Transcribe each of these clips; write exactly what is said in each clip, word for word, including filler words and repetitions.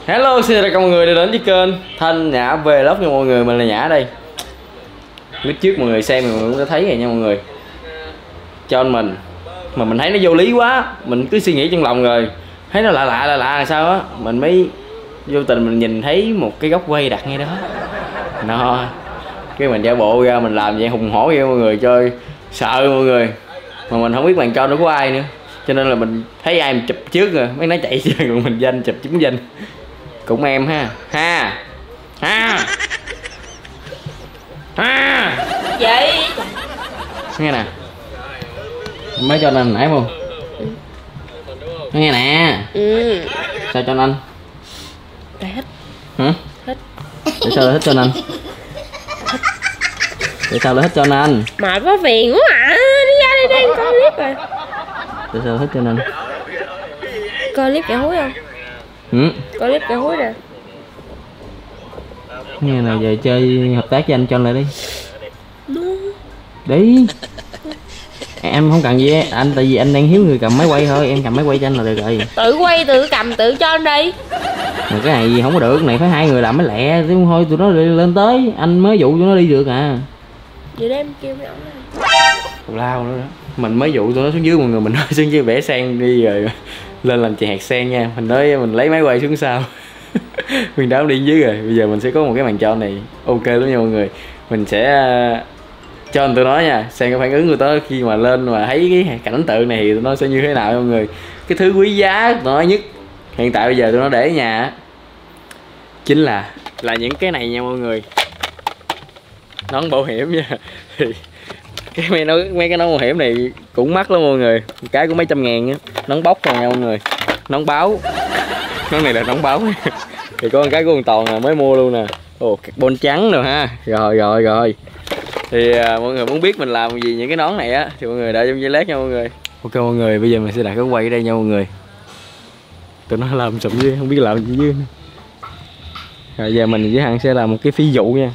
Hello, xin chào tất cả mọi người đã đến với kênh Thanh Nhã Vlog nha mọi người, mình là Nhã đây. Lúc trước mọi người xem mọi người cũng đã thấy rồi nha mọi người. Cho anh mình mà mình thấy nó vô lý quá, mình cứ suy nghĩ trong lòng rồi thấy nó lạ lạ lạ lạ là sao á, mình mới vô tình mình nhìn thấy một cái góc quay đặt ngay đó. Nó cái mình giả bộ ra mình làm vậy hùng hổ vậy mọi người, chơi sợ mọi người. Mà mình không biết màn cho nó có ai nữa. Cho nên là mình thấy ai mình chụp trước rồi mấy nó chạy chơi, còn mình danh chụp chúng danh. Cũng em ha ha ha ha vậy nghe nè, mới cho anh nãy không? Ừ. Nghe nè. Ừ. Sao cho anh? Hết. Hả? Hết. Tại sao lại hết cho anh? Tại sao lại hết cho anh? Mệt quá phiền quá à. Đi ra đây đang coi clip rồi. Tại sao hết cho anh? Coi clip kẻ húi không? Ừ. Coi clip kẻ húi nè. Nghe này về chơi hợp tác với anh cho anh lại đi. No. Đi. Em không cần gì á anh, tại vì anh đang hiếu người cầm máy quay thôi, em cầm máy quay cho anh là được rồi. Tự quay tự cầm tự cho anh đi. Mà cái này không có được, này phải hai người làm mới lẹ, chứ thôi tụi nó lên tới anh mới dụ tụi nó đi được à. Vậy để em kêu mấy ổng Tào lao nữa đó. Mình mới dụ tụi nó xuống dưới mọi người, mình nói xuống dưới bẻ sen đi rồi lên làm chè hạt sen nha. Mình nói mình lấy máy quay xuống sau. Mình đám đi dưới rồi, bây giờ mình sẽ có một cái màn cho này ok lắm nha mọi người. Mình sẽ cho tụi nó nha, xem cái phản ứng của tụi nó khi mà lên mà thấy cái cảnh tượng này thì tụi nó sẽ như thế nào mọi người. Cái thứ quý giá tụi nó nhất hiện tại bây giờ tụi nó để ở nhà chính là là những cái này nha mọi người. Nón bảo hiểm nha. Thì cái mấy, nó, mấy cái nón bảo hiểm này cũng mắc lắm mọi người, cái cũng mấy trăm ngàn á. Nón bóc rồi nha mọi người, nón báo, nón này là nón báo. Thì có một cái của con Toàn là mới mua luôn nè. Ồ, carbon trắng rồi ha. Rồi rồi rồi. Thì à, mọi người muốn biết mình làm gì những cái nón này á thì mọi người đợi trong giây lát nha mọi người. Ok mọi người, bây giờ mình sẽ đặt cái quay ở đây nha mọi người. Tụi nó làm sụm chứ không biết làm gì dưới. Rồi giờ mình với Hằng sẽ làm một cái ví dụ nha.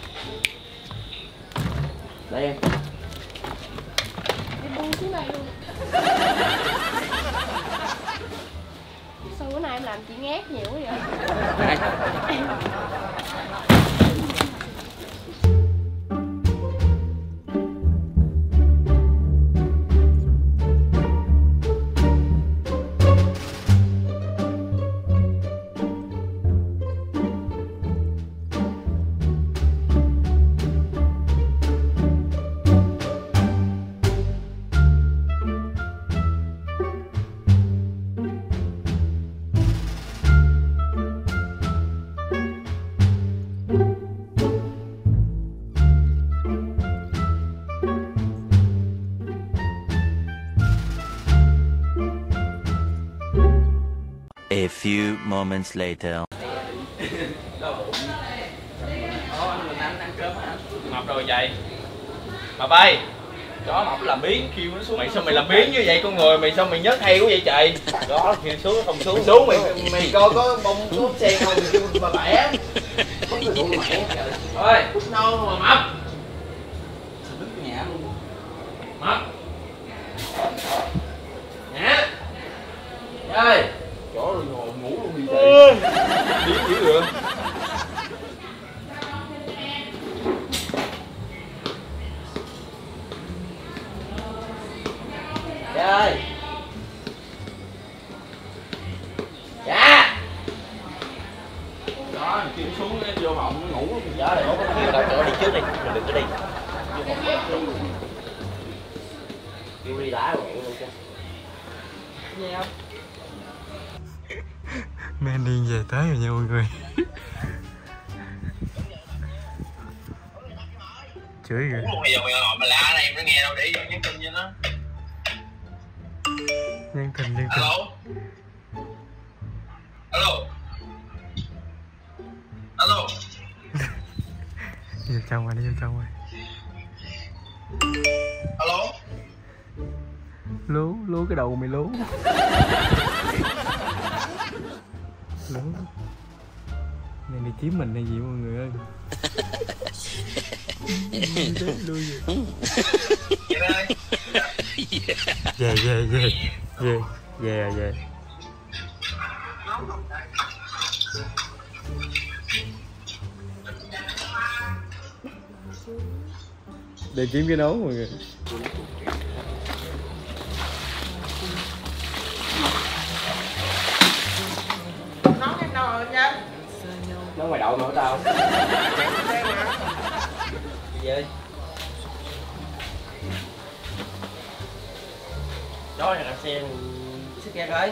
Đây em. Sao bữa nay em làm chị ngát nhiều quá vậy? Đây. A few moments later. Mập rồi vậy mà bay chó mập làm biến kêu nó xuống. Mày sao mày làm biến như vậy, con người mày sao mày nhấc hay quá vậy trời. Đó kêu xuống không xuống. Mày xuống mày mày coi có bông có xe không mày kêu mà bẻ. Không được đủ mẹ trời. Ơi non mà mập. Đứng nhà luôn. Mập. Nhã. Ơi. Chó rồi ngồi ngủ luôn đi trời. Biến dữ rồi. Ơi. Dạ. Đó, kêu xuống vô phòng nó ngủ luôn. Dạ này, đợi tụi nó đi trước đi, mình đừng có đi. Kêu đi đá rồi luôn chứ. Nghe không? Men điên về tới rồi nha mọi người. Chửi kìa. Bây giờ mày gọi mà la này nó nghe đâu để nhắn tin cho nó. Nhắn tin nhắn tin. Alo. Alo. Alo. Đi vô trong rồi, đi vô trong rồi. Alo. Lú, lú cái đầu mày lú. Lú. Này đi kiếm mình hay gì mọi người ơi. Lui về về về về về về Để kiếm cái nấu mọi người. Nấu cái nồi nha. Nấu ngoài đậu nấu tao. Gì ơi? Đó là xe xích ra coi.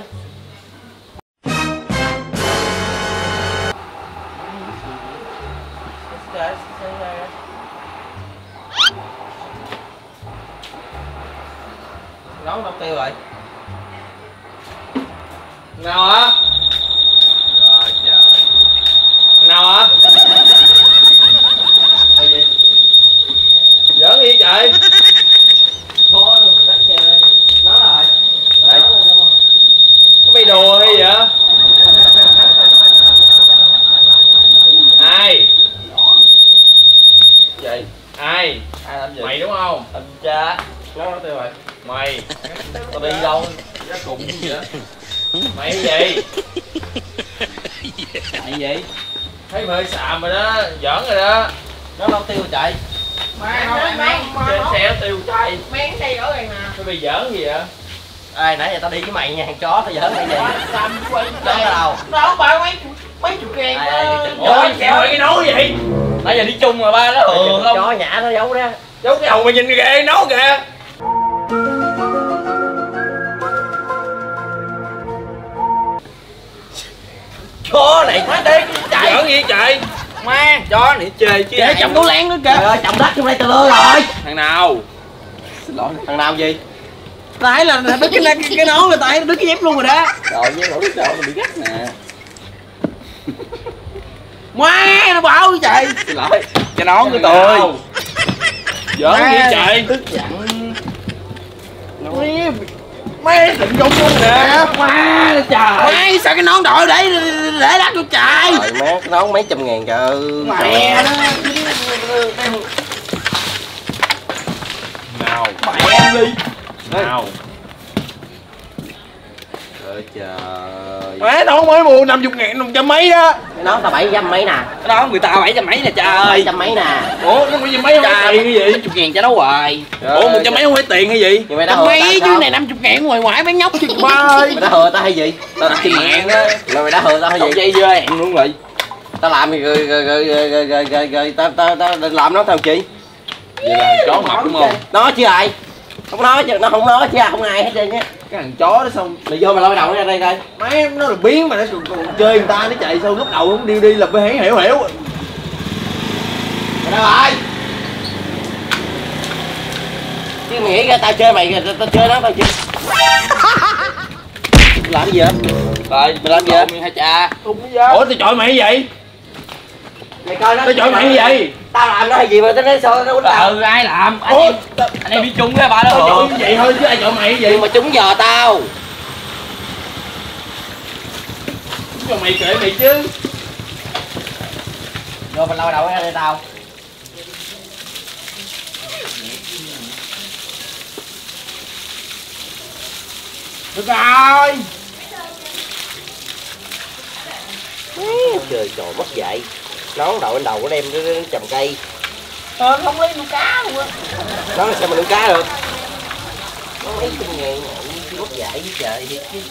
Rồi, xe ra. Nấu đâu tiêu rồi. Nào hả? Rồi trời. Nào hả? Cái gì? Giỡn gì trời? Khó đâu mà tắt xe đây. Nó rồi. Đấy. Có bị đùa hay vậy? Ai? Gì? Ai? Ai làm gì? Mày đúng không? Anh cha. Nó nó tiêu rồi. Mày. Tao đi đâu? Giá cùng gì vậy? Mày cái gì? Tại gì? Thấy mày hơi xàm rồi đó, giỡn rồi đó. Nó đâu tiêu chạy. Mày nói mày Trên xe nó tiêu chay. Mấy cái xe rõ ràng mà. Cái bị giỡn gì vậy? Ai nãy giờ tao đi với mày nha, thằng chó tao giỡn mày gì? Làm quay Chó ở đâu? Đâu ba mấy chục mấy chục ngàn. Ai, ai, ai, Ôi kẹo cái nấu gì? Nãy giờ đi chung mà ba nó hường không? Chó nhả nó giấu đó. Giấu cái đầu mày nhìn kìa, nấu kìa. Chó này quá đi chạy. Giỡn gì trời? Má, chó này chơi chứ. Kìa trồng đu len nữa kìa. Trời ơi, trồng đất trong đây từ lưa rồi. Thằng nào? Xin lỗi. Thằng nào gì? Tại là đứt cái cái, cái nón rồi, tại đứt cái dép luôn rồi đó. Trời dép lỗ đứt đâu bị gắt nè. Má nó bảo với trời. Xin lỗi. Cái nón của tôi. Giỡn gì trời? Tức giận. Mấy định chung luôn nè. Má trời. Má sao cái nón đội để để đắt cho trời. Trời má cái nón mấy trăm ngàn trời. Mẹ nó. Nào. Mẹ em đi. Nào. Trời trời. Má nón mới mua năm mươi ngàn một trăm mấy đó. Cái nón tao bảy trăm mấy nè. Cái nón người ta bảy trăm mấy nè trời bảy ơi. trăm mấy nè. Ủa nó bảy trăm mấy không phải tiền hay gì? chục ngàn cho nó hoài. Ủa một trăm mấy không phải tiền hay gì? Vậy mày đã hừa Mấy tao chứ sao? này năm chục ngàn ngoài ngoại bán nhóc chứ Ba ơi. Mày đã hừa tao hay gì? Tao đã chín ngàn á. Rồi mày đã hừa tao hay gì? Dây dưa hẹn luôn rồi. Tao làm thì rồi rồi rồi rồi rồi rồi rồi rồi tao tao tao làm nó theo chị. Vậy là chó mập đúng không? Nó chứ ai? Không nói chứ nó không nói chứ không ai hết trơn á. Cái thằng chó đó xong Mày vô mày lôi đầu nó ra đây coi. mấy nó là biến mà nó còn, còn chơi người ta nó chạy sao lúc đầu không đi đi là phải hiểu hiểu. Mày đâu rồi? Chứ mày nghĩ ra tao chơi mày tao, tao chơi nó tao chơi. Làm gì vậy? Rồi Mày làm gì vậy? hai cha. Ủa tao chọi mày cái gì? Mày coi nó. Tao chọi mày cái gì? Tao làm nó hay gì mà tao nói sao nó quýnh tao? Ừ ai làm? Anh em, anh em đi chung với ba đó hả? Chọi vậy thôi chứ ai chọi mày cái gì? Nhưng mà trúng giờ tao. Cho mày kệ mày chứ. Rồi mày lôi đầu ra đây tao. Được rồi. Trời trời mất dạy. Nón đội lên đầu của đem đến trồng cây. Ờ không lấy nuôi cá luôn á. Nó sao mà nuôi cá được? Nó mấy trăm ngàn mất dạy với trời thiệt chứ.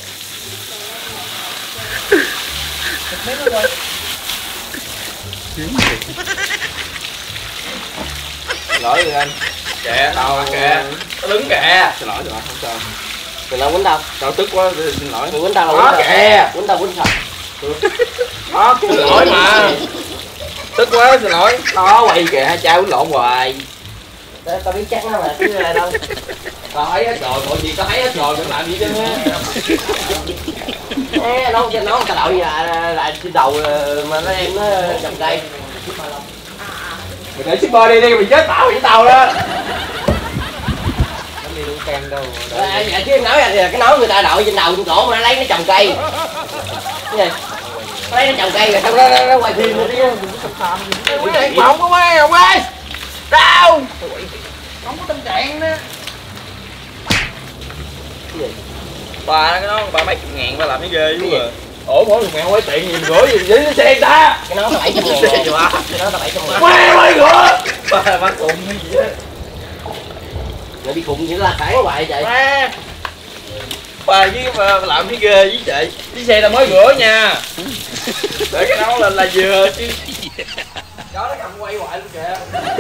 Lỗi rồi anh. Kệ tao kệ. Tao đứng kệ. Xin lỗi xin lỗi không sao. Mày đâu quýnh tao? Tao tức quá xin lỗi. Mày quýnh tao là Đó quýnh kìa. Quýnh tao quýnh sao? Đó xin lỗi mà. Tức quá xin lỗi. Đó quay kìa hai cha quýnh lộn hoài. Tao, tao biết chắc nó mà chứ là đâu. Tao thấy hết rồi, mọi gì tao thấy hết rồi, đừng làm gì chứ á. Ê, nó cho nó tao đội là là trên đầu mà nó em nó trồng cây. Mày để shipper đi đi, mày chết tao với tao đó. Đi đúng kem đâu. À, dạ chứ em nói là cái nón người ta đội trên đầu trên cổ mà nó lấy nó trồng cây. Cái gì? Nó lấy nó trồng cây rồi xong nó, nó, nó quay phim nữa chứ. Mà không có mấy không ơi. Đâu? Không có tâm trạng nữa. Bà cái đó bà mấy chục ngàn bà làm cái ghê quá à. Ủa mỗi chục ngàn không phải tiền gì gửi gì với xe ta. Cái nón tao bảy trăm ngàn nè. Cái nón tao bảy trăm ngàn. Quê ơi gửi. ba ba cùng hay gì á. Rồi đi cùng vậy là phải hoài vậy. Ba ba với ba làm thấy ghê với chị. Chiếc xe ta mới rửa nha. Để cái nấu lên là vừa chứ. Đó nó cầm quay hoài luôn kìa.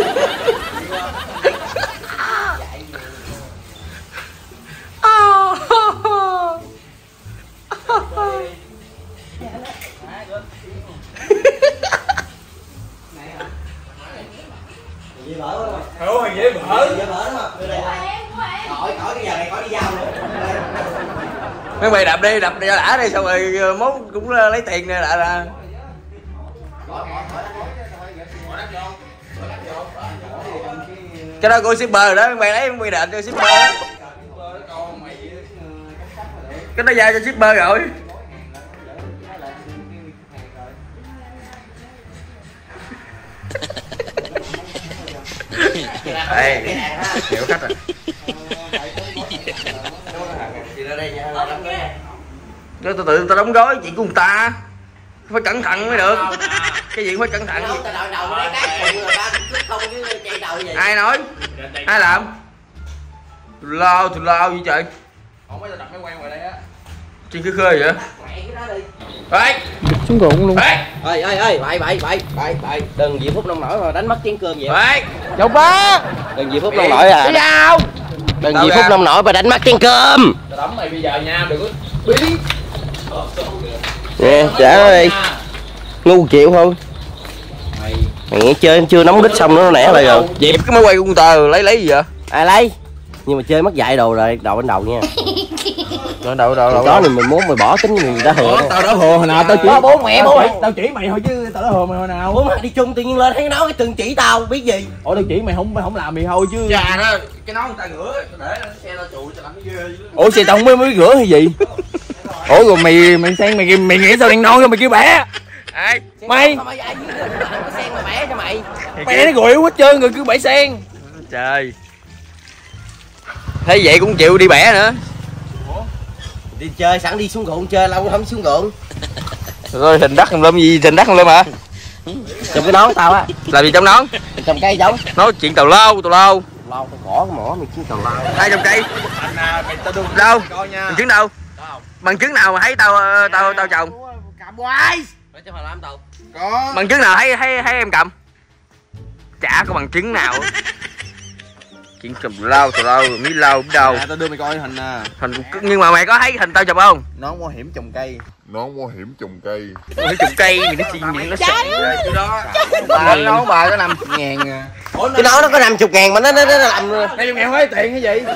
Ủa thằng dễ bở. Khỏi khỏi cái giờ này khỏi đi giao nữa. Mấy mày đập đi, đập cho đã đi xong rồi mốt cũng lấy tiền nè đã ra. Cái đó của shipper đó, mày lấy mày đền cho shipper. Cái đó giao cho shipper rồi. Đây, hiểu khách rồi. Nó tự tự ta đóng gói chuyện của người ta. Phải cẩn thận mới được. Cái gì phải cẩn thận. Ai nói? Ai làm? Tù lao, tù lao gì trời? Không phải tao đặt máy quay ngoài đây á. Chuyện khơi khơi vậy? Ê! Xuống ruộng luôn. Ê ê ê, bậy bậy bậy bậy bậy, đừng Diệp Phúc nông nổi mà đánh mất chén cơm vậy. Ê! Chục ba. Đừng Diệp Phúc nông nổi à. Đi đâu? Đừng Diệp Phúc nông nổi mà đánh mất chén cơm. Tao đấm mày bây giờ nha, đừng có biến. Nè, trả nó đi. Ngu chịu thôi. Mày Mày nghe chơi chưa nóng đít xong nó nẻ lại rồi. Dẹp cái máy quay của người ta rồi lấy lấy gì vậy? Ai lấy? Nhưng mà chơi mất dạy đồ rồi, đầu bên đầu nha. Đâu đâu đâu đâu. Có thì mình muốn mày bỏ tính mình đã hừa. Tao đã hừa hồi nào tao chỉ. Bố mẹ bố mẹ. Tao chỉ mày thôi chứ tao đã hừa mày hồi nào. Bố mày đi chung tự nhiên lên thấy nói cái từng chỉ tao biết gì. Ủa tao chỉ mày không mày không làm gì thôi chứ. già đó, cái nón người ta rửa, tao để xe tao chùi tao làm cái ghê. Ủa xe tao không mới mới rửa hay gì? Ủa rồi mày mày sang mày mày nghĩ sao đang non rồi mày kêu bẻ? Ai? Mày. Không ai ai cái sen mà bẻ cho mày. Bẻ nó gội hết trơn rồi cứ bẻ sen. Trời. Thấy vậy cũng chịu đi bẻ nữa. Đi chơi sẵn đi xuống ruộng chơi lâu không xuống ruộng. Rồi hình đất làm gì hình đất làm hả? Trong cái nón tao á. Làm gì trong nón? Trồng cây giống. Nói chuyện tàu lâu tàu lâu. Lâu tao bỏ cái mỏ mày chứ tàu lao. Ai trồng cây? Mày tao đưa Đâu? coi nha. Bằng chứng đâu? Bằng chứng nào mà thấy tao tao tao trồng? Cầm quay. Cho mày làm tao. Có. Bằng chứng nào thấy thấy thấy em cầm? Chả có bằng chứng nào. Chuyện cầm lao tàu lâu mí lâu biết đâu. À, tao đưa mày coi hình nè. Hình nhưng mà mày có thấy hình tao chụp không? Nón bảo hiểm trồng cây. Nón bảo hiểm trồng cây. Nó trồng cây thì nó chi miệng nó sạch. Cái đó. Bà nón bà có năm mươi ngàn à. Cái nón nó có năm mươi ngàn mà nó nó nó làm. năm mươi ngàn mấy tiền hay gì?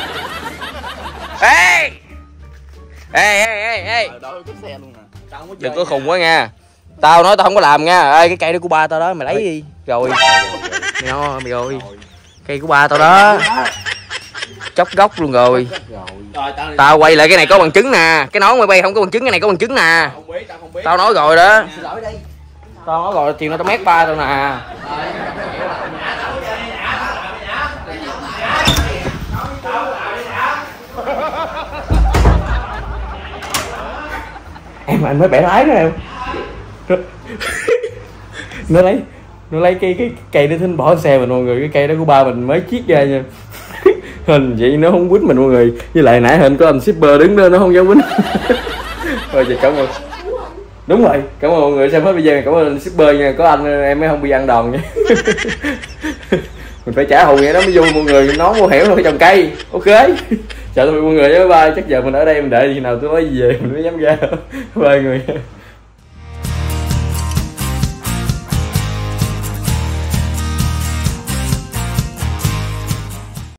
Ê! Ê ê ê ê. Đôi cái xe luôn nè. Đừng có khùng quá nha. Tao nói tao không có làm nha. Ê cái cây đó của ba tao đó mày lấy đi. Rồi. Mày nói mày rồi. Cây của ba tao đó. Chóc gốc luôn rồi. Tao quay lại cái này có bằng chứng nè. Cái nón mày bay không có bằng chứng, cái này có bằng chứng nè. Tao nói rồi đó. Tao nói rồi chuyện nó tao mét ba tao nè. Em anh mới bẻ lái nữa em. Nó lấy nó lấy cái cái cây nó thinh bỏ xe mình mọi người, cái cây đó của ba mình mới chiết ra nha. Hình vậy nó không quýnh mình mọi người, với lại nãy hình có anh shipper đứng đó nó không dám quýnh. Thôi chị cảm ơn. Đúng rồi, cảm ơn mọi người xem hết video, cảm ơn anh shipper nha, có anh em mới không bị ăn đòn nha. Mình phải trả thù vậy đó mới vui mọi người, nón mua hiểu thôi trồng cây. Ok. Chào tạm biệt mọi người, bye bye. Chắc giờ mình ở đây mình đợi gì nào tôi nói gì về mình mới dám ra. Bye người.